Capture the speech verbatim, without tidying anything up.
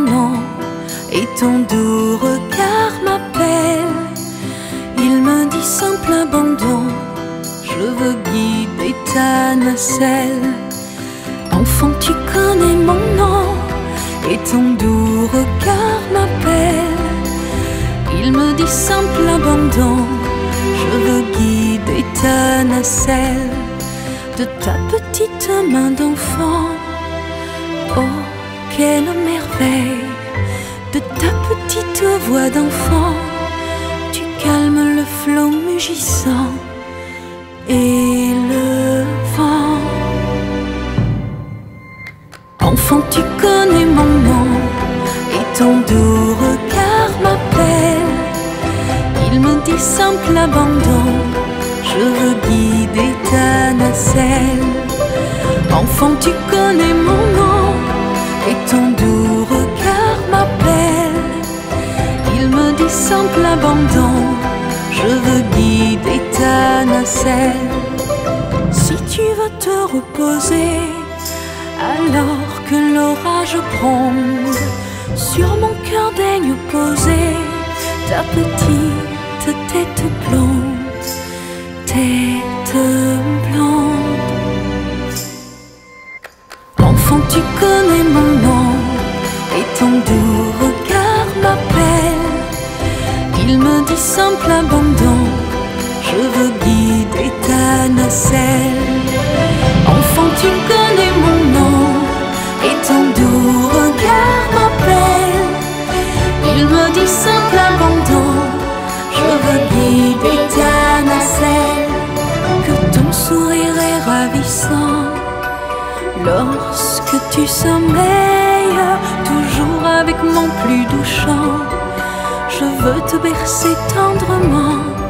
nom et ton doux regard m'appelle. Il me dit simple abandon, je veux guider ta nacelle. Enfant, tu connais mon nom et ton doux regard m'appelle. Il me dit simple abandon, je veux guider ta nacelle. De ta petite main d'enfant, oh quelle merveille! De ta petite voix d'enfant, tu calmes le flot mugissant et le vent. Enfant, tu connais mon nom et ton doux regard m'appelle. Il me dit simple abandon, je veux guider ta nacelle. Enfant, tu connais mon nom et ton doux regard m'appelle. Il me dit simple abandon, je veux guider ta nacelle. Si tu veux te reposer, alors que l'orage gronde, sur mon cœur daigne poser ta petite tête blonde, tête blonde. Enfant, tu connais mon nom et ton doux regard m'appelle. Il me dit simple abandon, je veux guider ta nacelle. Enfant, tu connais mon nom et ton doux regard m'appelle. Il me dit simple abandon, je veux guider ta nacelle. Que ton sourire est ravissant lorsque tu sommeilles, toujours avec mon plus doux chant. Je veux te bercer tendrement